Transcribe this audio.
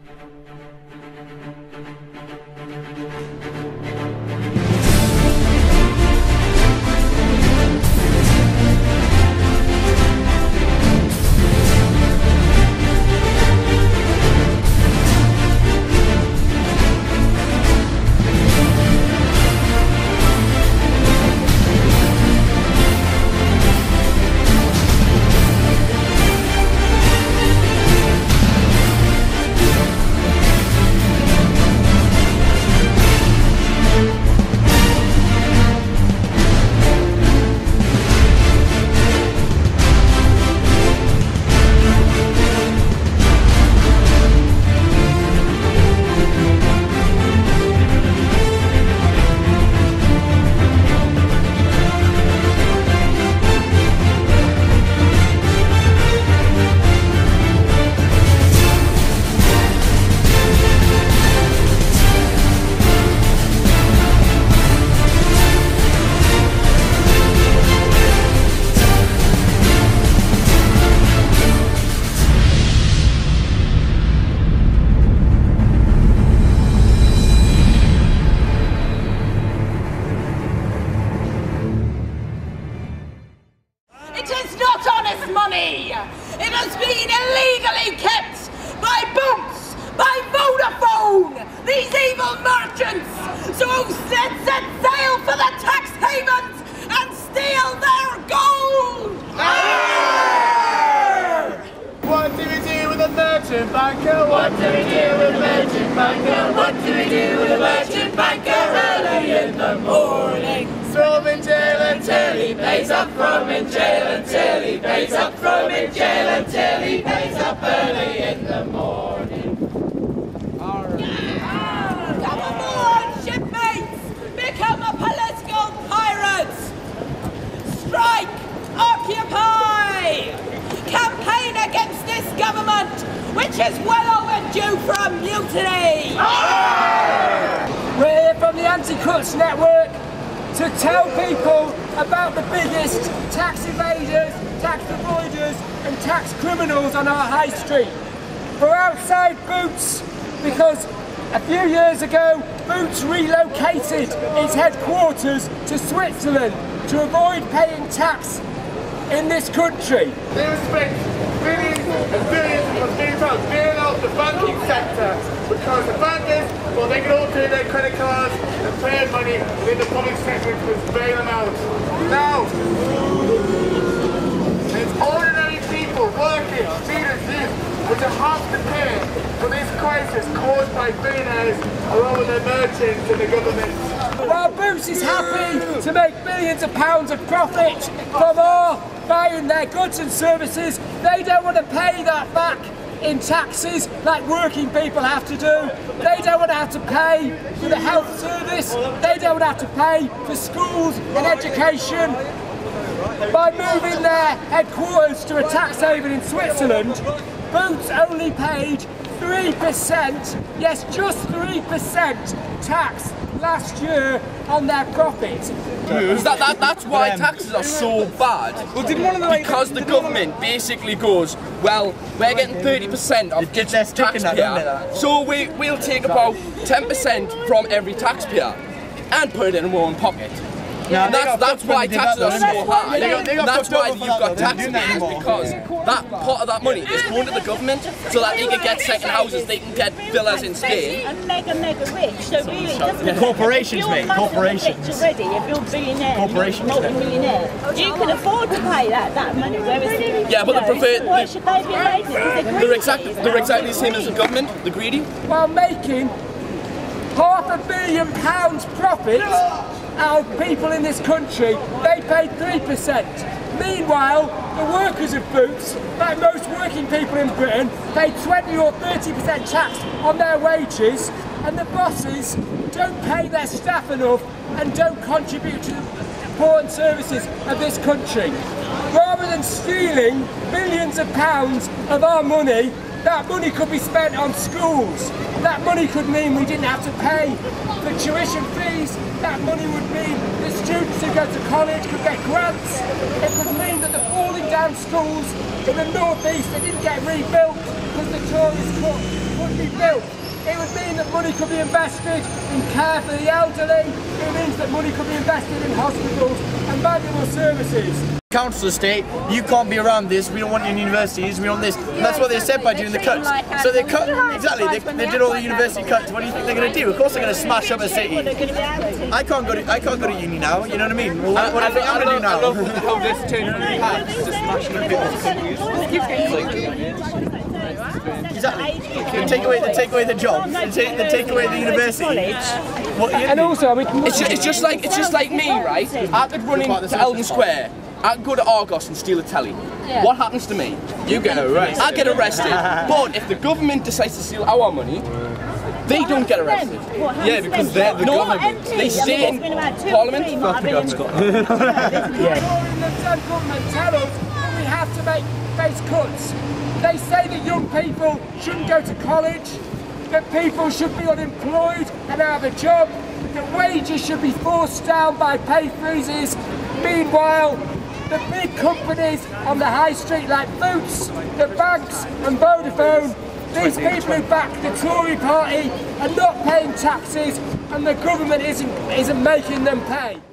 It has been illegally kept by Boots, by Vodaphone, these evil merchants, so set sail for the tax havens and steal their gold! Arr! What do we do with a merchant banker? What do we do with a merchant banker? What do we do with a merchant banker early in the morning? Throw him in jail until he pays up, throw him in jail until he pays up, throw him in jail until he pays up early in the morning. Come aboard, shipmates! Become a political pirates! Strike! Occupy! Campaign against this government, which is well overdue for a mutiny! We're here from the Anti-Cuts Network to tell people about the biggest tax evaders, tax avoiders and tax criminals on our high street. We're outside Boots because a few years ago Boots relocated its headquarters to Switzerland to avoid paying tax in this country. They have spent billions and billions of pounds clearing out the banking sector because the bankers, well, they can all do their credit cards and pay money within the public sector to bail them out. Now, it's ordinary people working, students, youth, which have to pay for this crisis caused by billionaires along with their merchants and the government. While Boots is happy to make billions of pounds of profit from our buying their goods and services, they don't want to pay that back in taxes like working people have to do. They don't want to have to pay for the health service. They don't want to have to pay for schools and education. By moving their headquarters to a tax haven in Switzerland, Boots only paid 3%, yes, just 3% tax last year on their profit. That's why taxes are so bad, because the government basically goes, well, we're getting 30% of each taxpayer, so we'll take about 10% from every taxpayer and put it in our own pocket. And that's why taxes are so high. That's why you've got tax havens, because that part of that money is going to the government so that they can get second houses, they can get villas in Spain. And mega rich, so really, corporations, mate, corporations. Already, if you're a billionaire, corporations, multi-millionaire, you can afford to pay that money. Whereas yeah, but why should they be evaded? They're exactly the same as the government, the greedy. While making £500 million profit out of people in this country, they paid 3%. Meanwhile, the workers of Boots, like most working people in Britain, pay 20 or 30% tax on their wages, and the bosses don't pay their staff enough and don't contribute to the important services of this country. Rather than stealing billions of pounds of our money, that money could be spent on schools. That money could mean we didn't have to pay for tuition fees. That money would mean the students who go to college could get grants. It could mean that the falling down schools in the northeast that didn't get rebuilt because the Tories could be built. It would mean that money could be invested in care for the elderly. It means that money could be invested in hospitals and manual services. Council estate, you can't be around this, we don't want you in universities, we want this. And that's what they said by doing the cuts. So they cut, exactly, they did all the university cuts. What do you think they're going to do? Of course they're going to smash up a city. I can't go to uni now, you know what I mean? Well, what do you think I'm going to do now? I love how this turned from the to smashing up people's Exactly. They take away the job. They take away the university. And also, I mean, it's just like me, right? I could run into Eldon Square. I could go to Argos and steal a telly. Yeah. What happens to me? You get arrested. I get arrested. But if the government decides to steal our money, they don't get arrested. Yeah, because they're the government. They stay in Parliament. the government tell us that we have to face cuts. They say that young people shouldn't go to college, that people should be unemployed and have a job, that wages should be forced down by pay freezes. Meanwhile, the big companies on the high street like Boots, the banks and Vodaphone, these people who back the Tory party are not paying taxes and the government isn't making them pay.